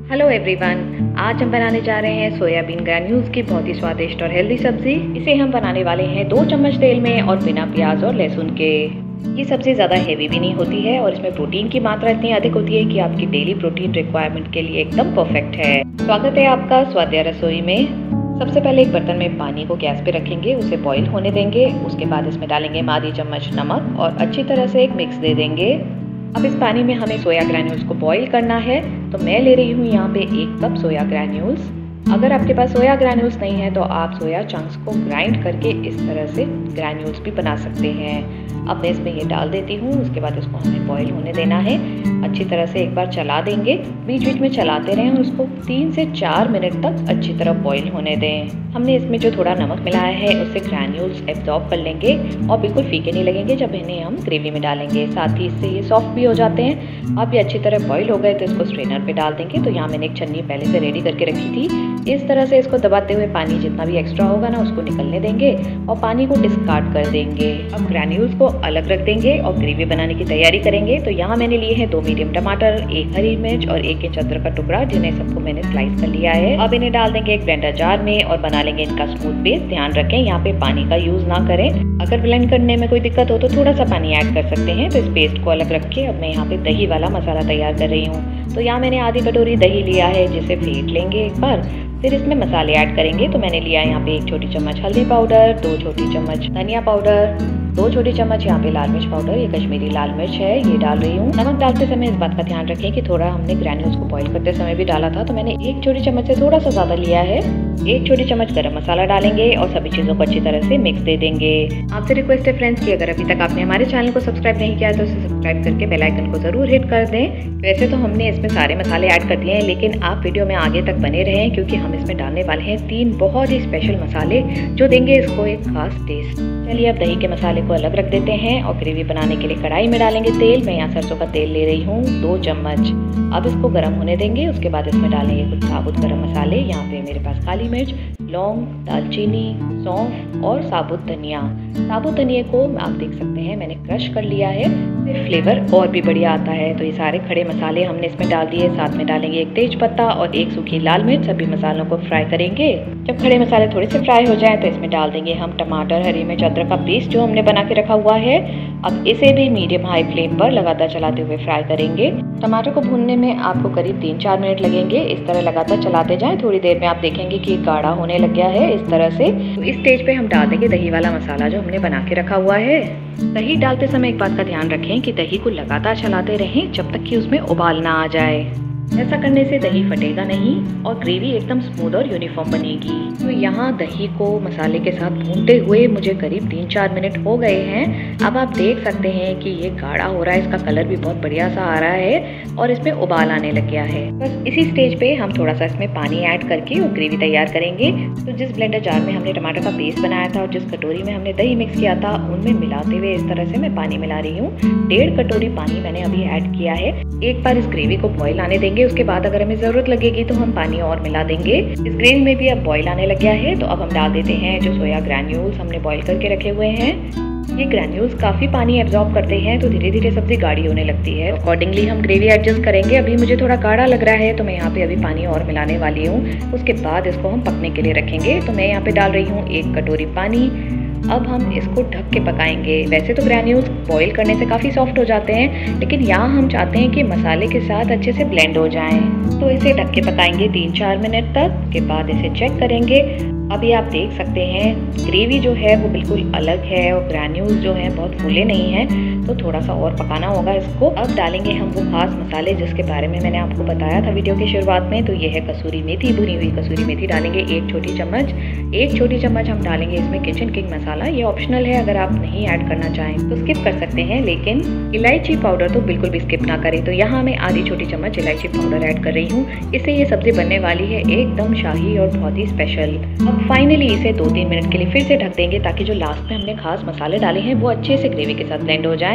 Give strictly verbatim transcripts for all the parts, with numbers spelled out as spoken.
Hello everyone, आज हम बनाने जा रहे हैं सोयाबीन ग्रैन्यूल्स की बहुत ही स्वादिष्ट और हेल्दी सब्जी। इसे हम बनाने वाले हैं दो चम्मच तेल में और बिना प्याज और लहसुन के। ये सब्जी ज़्यादा हेवी भी नहीं होती है और इसमें प्रोटीन की मात्रा इतनी अधिक होती है कि आपकी डेली प्रोटीन रिक्वायरमेंट के लिए एकदम परफेक्ट है। स्वागत है आपका स्वाद्या रसोई में। सबसे पहले एक बर्तन में पानी को गैस पे रखेंगे, उसे बॉईल होने देंगे। उसके बाद इसमें डालेंगे आधी चम्मच नमक और अच्छी तरह से एक मिक्स दे देंगे। अब इस पानी में हमें सोया ग्रैन्यूल्स को बॉईल करना है, तो मैं ले रही हूँ यहाँ पे एक कप सोया ग्रैन्यूल्स। अगर आपके पास सोया ग्रैन्यूल्स नहीं है तो आप सोया चंक्स को ग्राइंड करके इस तरह से ग्रैन्यूल्स भी बना सकते हैं। अब मैं इसमें ये डाल देती हूँ। उसके बाद इसको हमें बॉईल होने देना है। अच्छी तरह से एक बार चला देंगे, बीच बीच में चलाते रहें और उसको तीन से चार मिनट तक अच्छी तरह बॉईल होने दें। हमने इसमें जो थोड़ा नमक मिलाया है उससे ग्रैन्यूल्स एब्जॉर्ब कर लेंगे और बिल्कुल फीके नहीं लगेंगे जब इन्हें हम ग्रेवी में डालेंगे। साथ ही इससे ये सॉफ्ट भी हो जाते हैं। अब ये अच्छी तरह बॉईल हो गए तो इसको स्ट्रेनर पे डाल देंगे। तो यहाँ मैंने एक छन्नी पहले से रेडी करके रखी थी। इस तरह से इसको दबाते हुए पानी जितना भी एक्स्ट्रा होगा ना उसको निकलने देंगे और पानी को डिस्कार्ड कर देंगे। अब ग्रैन्यूल्स को अलग रख देंगे और ग्रेवी बनाने की तैयारी करेंगे। तो यहाँ मैंने लिए हैं दो मीडियम टमाटर, एक हरी मिर्च और एक इंच अदरक का टुकड़ा, जिन्हें सबको मैंने स्लाइस कर लिया है। अब इन्हें डाल देंगे एक ब्लेंडर जार में और बना लेंगे इनका स्मूथ पेस्ट। ध्यान रखें यहाँ पे पानी का यूज ना करें। अगर ब्लेंड करने में कोई दिक्कत हो तो थोड़ा सा पानी ऐड कर सकते हैं। तो इस पेस्ट को अलग रख के अब मैं यहाँ पे दही वाला मसाला तैयार कर रही हूँ। तो यहाँ मैंने आधी कटोरी दही लिया है, जिसे फेंट लेंगे एक बार। फिर इसमें मसाले ऐड करेंगे। तो मैंने लिया है यहाँ पे एक छोटी चम्मच हल्दी पाउडर, दो छोटी चम्मच धनिया पाउडर, दो छोटी चम्मच यहाँ पे लाल मिर्च पाउडर, ये कश्मीरी लाल मिर्च है, ये डाल रही हूँ। नमक डालते समय इस बात का ध्यान रखें कि थोड़ा हमने ग्रैन्यूल्स को बॉईल करते समय भी डाला था, तो मैंने एक छोटी चम्मच से थोड़ा सा ज़्यादा लिया है। एक छोटी चम्मच गरम मसाला डालेंगे और सभी चीज़ों को अच्छी तरह से मिक्स दे देंगे। आपसे रिक्वेस्ट है फ्रेंड्स कि अगर अभी तक आपने हमारे चैनल को सब्सक्राइब नहीं किया है तो उसे सब्सक्राइब करके बेल आइकन को ज़रूर हिट कर दें। वैसे तो हमने इसमें सारे मसाले ऐड कर दिए हैं, लेकिन आप वीडियो में आगे तक बने रहें क्योंकि हम इसमें डालने वाले हैं तीन बहुत ही स्पेशल मसाले जो देंगे इसको एक खास टेस्ट। चलिए अब दही के मसाले को अलग रख देते हैं और ग्रेवी बनाने के लिए कढ़ाई में डालेंगे तेल। मैं यहाँ सरसों का तेल ले रही हूँ दो चम्मच। अब इसको गर्म होने देंगे। उसके बाद इसमें डालेंगे कुछ साबुत गरम मसाले। यहाँ पे मेरे पास काली मिर्च, लौंग, दालचीनी, सौंफ और साबुत धनिया। साबुत धनिया को आप देख सकते हैं मैंने क्रश कर लिया है, फिर फ्लेवर और भी बढ़िया आता है। तो ये सारे खड़े मसाले हमने इसमें डाल दिए। साथ में डालेंगे एक तेज पत्ता और एक सूखी लाल मिर्च। सभी मसालों को फ्राई करेंगे। जब खड़े मसाले थोड़े से फ्राई हो जाएं तो इसमें डाल देंगे हम टमाटर, हरी मिर्च, अदरक का पेस्ट जो हमने बना के रखा हुआ है। अब इसे भी मीडियम हाई फ्लेम पर लगातार चलाते हुए फ्राई करेंगे। टमाटर को भूनने में आपको करीब तीन चार मिनट लगेंगे। इस तरह लगातार चलाते जाएं। थोड़ी देर में आप देखेंगे कि गाढ़ा होने लग गया है इस तरह से। तो इस स्टेज पे हम डाल देंगे दही वाला मसाला जो हमने बना के रखा हुआ है। दही डालते समय एक बात का ध्यान रखें कि दही को लगातार चलाते रहें जब तक कि उसमें उबाल ना आ जाए। ऐसा करने से दही फटेगा नहीं और ग्रेवी एकदम स्मूथ और यूनिफॉर्म बनेगी। तो यहाँ दही को मसाले के साथ भूनते हुए मुझे करीब तीन चार मिनट हो गए हैं। अब आप देख सकते हैं कि ये गाढ़ा हो रहा है, इसका कलर भी बहुत बढ़िया सा आ रहा है और इसमें उबाल आने लग गया है। बस इसी स्टेज पे हम थोड़ा सा इसमें पानी ऐड करके और ग्रेवी तैयार करेंगे। तो जिस ब्लेंडर जार में हमने टमाटर का पेस्ट बनाया था और जिस कटोरी में हमने दही मिक्स किया था, उनमें मिलाते हुए इस तरह से मैं पानी मिला रही हूँ। डेढ़ कटोरी पानी मैंने अभी ऐड किया है। एक बार इस ग्रेवी को बॉईल आने देंगे। उसके बाद अगर हमें जरूरत लगेगी तो हम पानी और मिला देंगे। इस ग्रेवी में भी अब बॉईल आने लग गया है। तो अब हम डाल देते हैं जो सोया ग्रैन्यूल्स हमने बॉईल करके रखे हुए हैं। ये ग्रैन्यूल्स काफ़ी पानी एब्जॉर्ब करते हैं, तो धीरे धीरे सब्जी गाढ़ी होने लगती है। अकॉर्डिंगली हम ग्रेवी एडजस्ट करेंगे। अभी मुझे थोड़ा गाढ़ा लग रहा है तो मैं यहाँ पे अभी पानी और मिलाने वाली हूँ। उसके बाद इसको हम पकने के लिए रखेंगे। तो मैं यहाँ पे डाल रही हूँ एक कटोरी पानी। अब हम इसको ढक के पकाएंगे। वैसे तो ग्रैन्यूल्स बॉईल करने से काफ़ी सॉफ्ट हो जाते हैं, लेकिन यहाँ हम चाहते हैं कि मसाले के साथ अच्छे से ब्लेंड हो जाएं। तो इसे ढक के पकाएंगे तीन चार मिनट तक। के बाद इसे चेक करेंगे। अभी आप देख सकते हैं ग्रेवी जो है वो बिल्कुल अलग है और ग्रैन्यूल्स जो हैं बहुत फूले नहीं हैं, तो थोड़ा सा और पकाना होगा इसको। अब डालेंगे हम वो खास मसाले जिसके बारे में मैंने आपको बताया था वीडियो की शुरुआत में। तो ये है कसूरी मेथी, भुनी हुई कसूरी मेथी डालेंगे एक छोटी चम्मच। एक छोटी चम्मच हम डालेंगे इसमें किचन किंग मसाला। ये ऑप्शनल है, अगर आप नहीं ऐड करना चाहें तो स्किप कर सकते हैं, लेकिन इलायची पाउडर तो बिल्कुल भी स्किप ना करें। तो यहाँ मैं आधी छोटी चम्मच इलायची पाउडर ऐड कर रही हूँ। इससे ये सब्जी बनने वाली है एकदम शाही और बहुत ही स्पेशल। अब फाइनली इसे दो तीन मिनट के लिए फिर से ढक देंगे ताकि जो लास्ट में हमने खास मसाले डाले हैं वो अच्छे से ग्रेवी के साथ ब्लेंड हो जाए।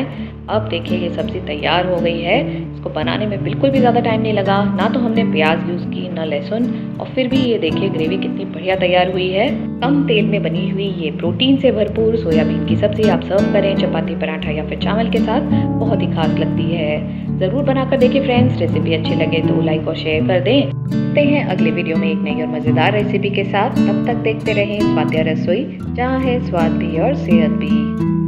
जाएं। अब देखिए ये सब्ज़ी तैयार हो गई है। इसको बनाने में बिल्कुल भी ज़्यादा टाइम नहीं लगा, ना तो हमने प्याज यूज़ की ना लहसुन, और फिर भी ये देखिए ग्रेवी कितनी बढ़िया तैयार हुई है। कम तेल में बनी हुई ये प्रोटीन से भरपूर सोयाबीन की सब्ज़ी आप सर्व करें चपाती, पराठा या फिर चावल के साथ, बहुत ही खास लगती है। ज़रूर बनाकर देखिए फ्रेंड्स। रेसिपी अच्छी लगे तो लाइक और शेयर कर दें। मिलते हैं अगले वीडियो में एक नई और मज़ेदार रेसिपी के साथ। तब तक देखते रहें स्वाद्य रसोई, जहाँ है स्वाद भी और सेहत भी।